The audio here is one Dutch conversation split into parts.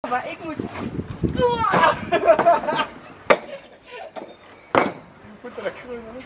Maar ik moet... Moet er lekker groeien.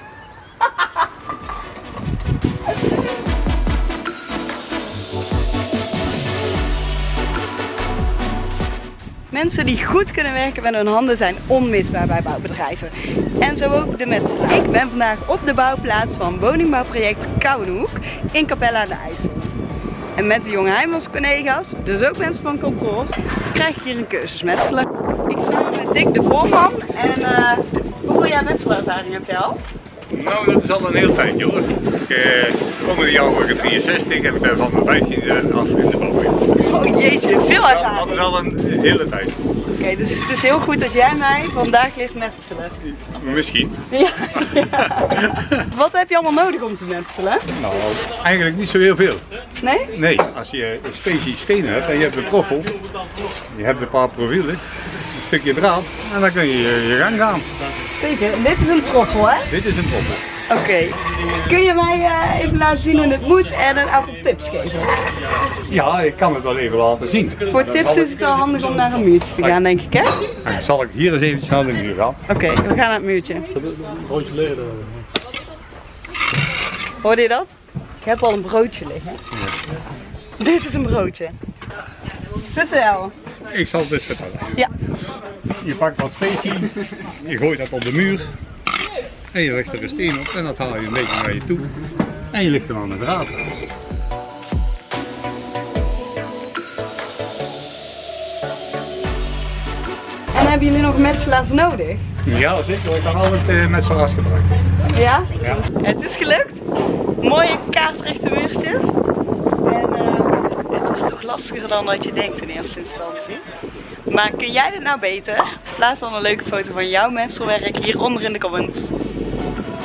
Mensen die goed kunnen werken met hun handen zijn onmisbaar bij bouwbedrijven. En zo ook de metselaar. Ik ben vandaag op de bouwplaats van woningbouwproject Kouwenhoek in Capelle aan de IJssel. En met de jonge Heijmans collega's, dus ook mensen van kantoor, krijg ik hier een cursus metselen. Ik sta hier met Dick de voorman en hoeveel jaar metselervaring heb jij al? Nou, dat is al een heel tijdje hoor. Komende jaar word ik 63 en ik ben van mijn 15e af in de bouw. Oh jeetje, veel ervaring. Dat is al een hele tijd. Oké, dus het is heel goed als jij mij vandaag leert metselen. Misschien. Ja. Wat heb je allemaal nodig om te metselen? Nou, eigenlijk niet zo heel veel. Nee? Nee, als je een specie stenen hebt en je hebt een troffel, je hebt een paar profielen, een stukje draad en dan kun je je gang gaan. Zeker, dit is een troffel hè? Dit is een troffel. Oké. Kun je mij even laten zien hoe het moet en een aantal tips geven? Ja, ik kan het wel even laten zien. Voor tips is het wel handig om naar een muurtje te gaan, denk ik hè? Dan zal ik hier eens eventjes naar de muur gaan. Oké, we gaan naar het muurtje. Broodje leren. Hoorde je dat? Ik heb al een broodje liggen. Ja. Dit is een broodje. Vertel. Ik zal het dus vertellen. Ja. Je pakt wat specie, je gooit dat op de muur en je legt er een steen op en dat haal je een beetje naar je toe en je ligt er aan de draad. En hebben jullie nog metselaars nodig? Ja zeker, ik kan altijd metselaars gebruiken. Ja? Ja. Het is gelukt. Mooie kaarsrechte muurtjes. En het is toch lastiger dan dat je denkt in eerste instantie. Maar kun jij dit nou beter? Plaats dan een leuke foto van jouw metselwerk hieronder in de comments.